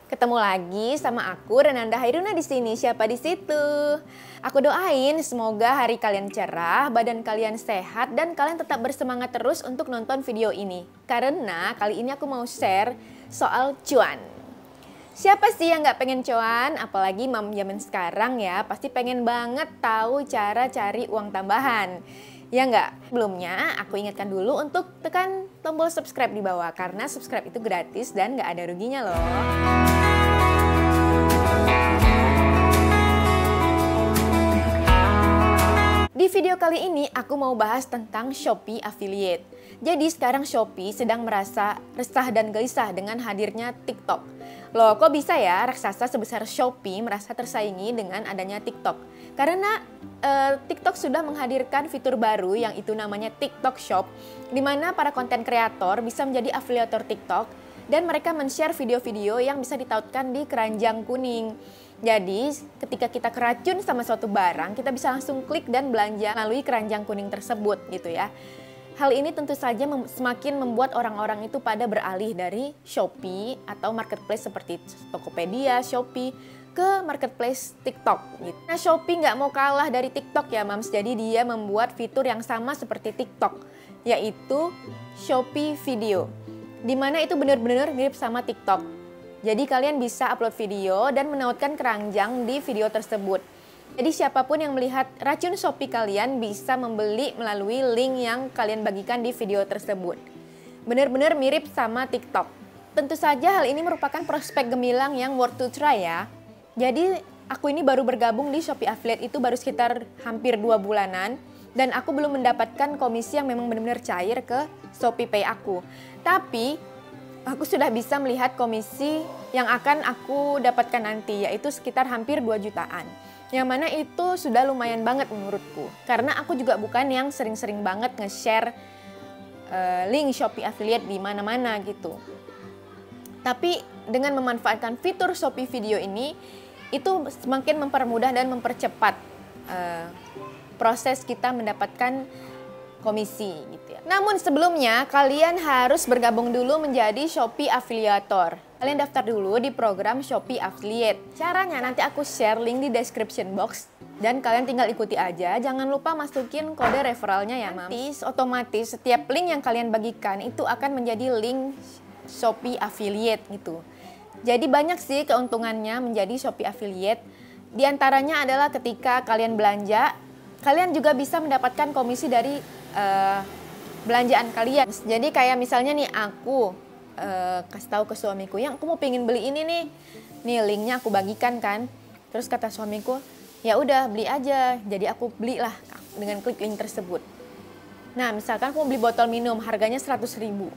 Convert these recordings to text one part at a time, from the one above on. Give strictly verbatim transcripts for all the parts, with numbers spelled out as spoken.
Ketemu lagi sama aku Renanda Hairuna di sini. Siapa di situ? Aku doain semoga hari kalian cerah, badan kalian sehat, dan kalian tetap bersemangat terus untuk nonton video ini. Karena kali ini aku mau share soal cuan. Siapa sih yang nggak pengen cuan? Apalagi mam zaman sekarang ya, pasti pengen banget tahu cara cari uang tambahan. Ya nggak? Sebelumnya aku ingatkan dulu untuk tekan tombol subscribe di bawah, karena subscribe itu gratis dan nggak ada ruginya loh. Di video kali ini aku mau bahas tentang Shopee Affiliate. Jadi sekarang Shopee sedang merasa resah dan gelisah dengan hadirnya TikTok. Loh, kok bisa ya raksasa sebesar Shopee merasa tersaingi dengan adanya TikTok? Karena eh, TikTok sudah menghadirkan fitur baru yang itu namanya TikTok Shop, di mana para konten kreator bisa menjadi afiliator TikTok dan mereka men-share video-video yang bisa ditautkan di keranjang kuning. Jadi ketika kita keracun sama suatu barang, kita bisa langsung klik dan belanja melalui keranjang kuning tersebut gitu ya. Hal ini tentu saja mem semakin membuat orang-orang itu pada beralih dari Shopee atau marketplace seperti Tokopedia, Shopee ke marketplace TikTok gitu. Nah, Shopee nggak mau kalah dari TikTok ya Mams, jadi dia membuat fitur yang sama seperti TikTok, yaitu Shopee Video, dimana itu benar-benar mirip sama TikTok. Jadi kalian bisa upload video dan menautkan keranjang di video tersebut. Jadi siapapun yang melihat racun Shopee kalian bisa membeli melalui link yang kalian bagikan di video tersebut. Benar-benar mirip sama TikTok. Tentu saja hal ini merupakan prospek gemilang yang worth to try ya. Jadi aku ini baru bergabung di Shopee Affiliate itu baru sekitar hampir dua bulanan. Dan aku belum mendapatkan komisi yang memang benar-benar cair ke Shopee Pay aku. Tapi aku sudah bisa melihat komisi yang akan aku dapatkan nanti, yaitu sekitar hampir dua jutaan. Yang mana itu sudah lumayan banget menurutku. Karena aku juga bukan yang sering-sering banget nge-share uh, link Shopee Affiliate di mana-mana gitu. Tapi dengan memanfaatkan fitur Shopee Video ini, itu semakin mempermudah dan mempercepat uh, proses kita mendapatkan komisi gitu ya. Namun sebelumnya kalian harus bergabung dulu menjadi Shopee Affiliator. Kalian daftar dulu di program Shopee Affiliate. Caranya nanti aku share link di description box dan kalian tinggal ikuti aja. Jangan lupa masukin kode referralnya ya, Mam. Nanti otomatis setiap link yang kalian bagikan itu akan menjadi link Shopee Affiliate gitu. Jadi banyak sih keuntungannya menjadi Shopee Affiliate. Di antaranya adalah ketika kalian belanja, kalian juga bisa mendapatkan komisi dari uh, belanjaan kalian. Jadi kayak misalnya nih aku uh, kasih tahu ke suamiku, yang aku mau pengen beli ini nih, nih linknya aku bagikan kan. Terus kata suamiku, ya udah beli aja. Jadi aku belilah dengan klik link tersebut. Nah misalkan aku mau beli botol minum, harganya seratus ribu.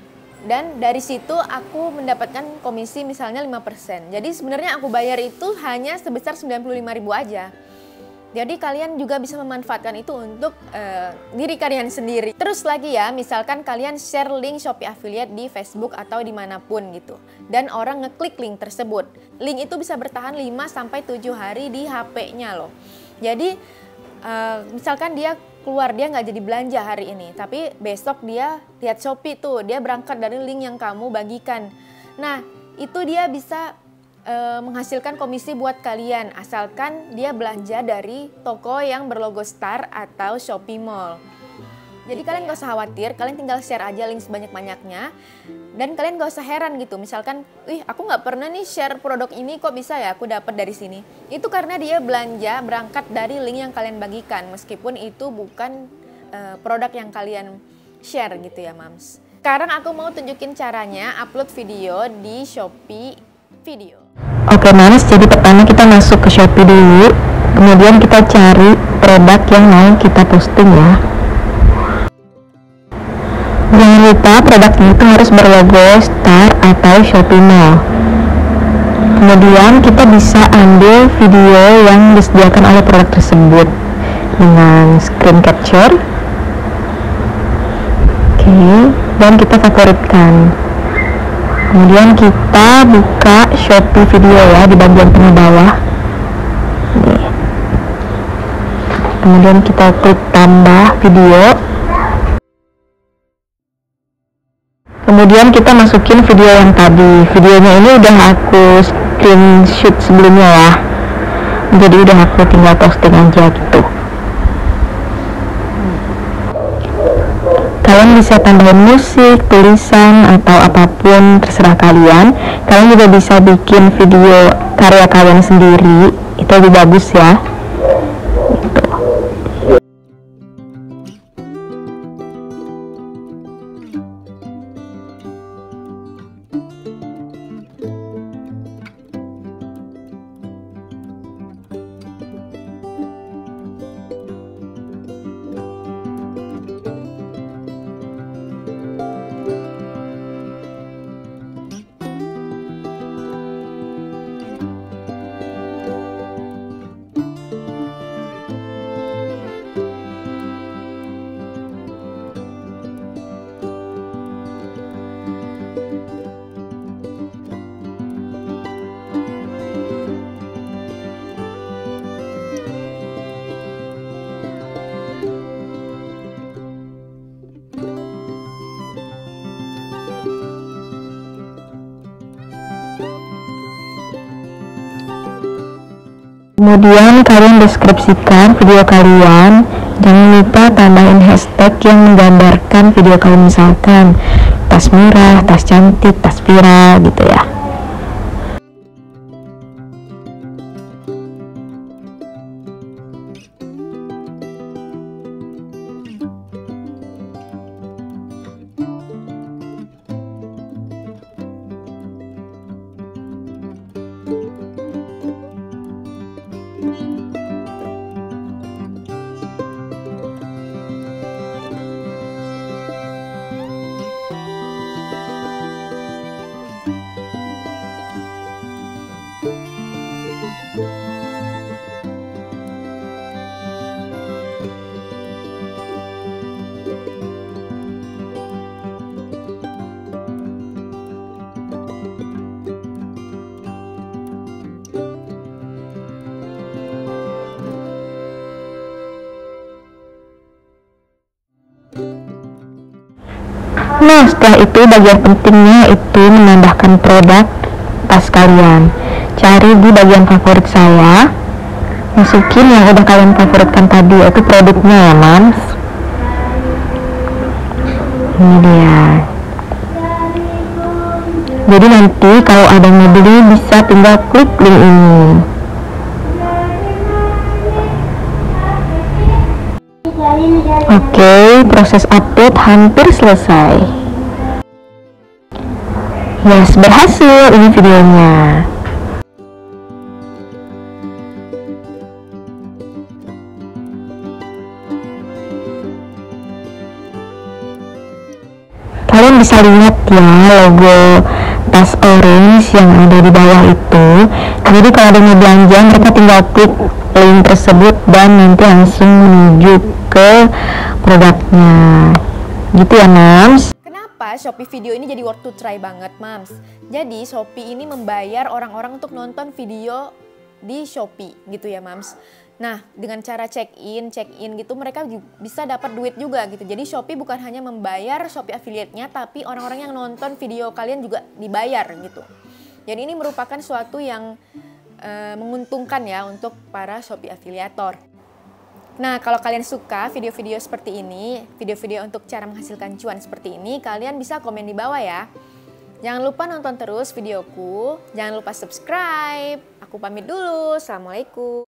Dan dari situ aku mendapatkan komisi misalnya lima persen. Jadi sebenarnya aku bayar itu hanya sebesar sembilan puluh lima ribu aja. Jadi kalian juga bisa memanfaatkan itu untuk uh, diri kalian sendiri. Terus lagi ya, misalkan kalian share link Shopee Affiliate di Facebook atau dimanapun gitu. Dan orang ngeklik link tersebut. Link itu bisa bertahan lima sampai tujuh hari di H P-nya loh. Jadi uh, misalkan dia keluar, dia nggak jadi belanja hari ini. Tapi besok dia lihat Shopee tuh, dia berangkat dari link yang kamu bagikan. Nah itu dia bisa E, menghasilkan komisi buat kalian asalkan dia belanja dari toko yang berlogo Star atau Shopee Mall. Jadi kalian gak usah khawatir, kalian tinggal share aja link sebanyak-banyaknya dan kalian gak usah heran gitu. Misalkan, ih aku nggak pernah nih share produk ini, kok bisa ya aku dapat dari sini. Itu karena dia belanja berangkat dari link yang kalian bagikan, meskipun itu bukan e, produk yang kalian share gitu ya Mams. Sekarang aku mau tunjukin caranya upload video di Shopee Video. Oke Mams, jadi pertama kita masuk ke Shopee dulu, kemudian kita cari produk yang mau kita posting ya. Jangan lupa produknya itu harus berlogo Star atau Shopee Mall. Kemudian kita bisa ambil video yang disediakan oleh produk tersebut dengan screen capture. Oke, dan kita favoritkan. Kemudian kita buka Shopee Video ya di bagian tengah bawah. Nih. Kemudian kita klik tambah video. Kemudian kita masukin video yang tadi. Videonya ini udah aku screenshot sebelumnya ya. Jadi udah aku tinggal posting aja gitu. Kalian bisa tambahin musik, tulisan, atau apapun terserah kalian. Kalian juga bisa bikin video karya kalian sendiri, itu lebih bagus ya. Gitu. Kemudian kalian deskripsikan video kalian. Jangan lupa tambahin hashtag yang menggambarkan video kalian, misalkan tas murah, tas cantik, tas viral gitu ya. Nah, setelah itu bagian pentingnya itu menambahkan produk tas kalian. Cari di bagian favorit saya, masukin yang udah kalian favoritkan tadi, yaitu produknya ya mams. Ini dia. Jadi nanti kalau ada yang mau beli bisa tinggal klik link ini. Oke, proses upload hampir selesai. Yes, berhasil ini videonya. Kalian bisa lihat ya logo tas orange yang ada di bawah itu. Jadi kalau ada yang mau belanja, mereka tinggal klik link tersebut dan nanti langsung menuju ke produknya. Gitu ya mams. Kenapa Shopee video ini jadi worth to try banget mams? Jadi Shopee ini membayar orang-orang untuk nonton video di Shopee gitu ya mams. Nah, dengan cara check-in, check-in gitu mereka bisa dapat duit juga gitu. Jadi Shopee bukan hanya membayar Shopee affiliate-nya, tapi orang-orang yang nonton video kalian juga dibayar gitu. Jadi ini merupakan suatu yang uh, menguntungkan ya untuk para Shopee afiliator. Nah, kalau kalian suka video-video seperti ini, video-video untuk cara menghasilkan cuan seperti ini, kalian bisa komen di bawah ya. Jangan lupa nonton terus videoku, jangan lupa subscribe. Aku pamit dulu, assalamualaikum.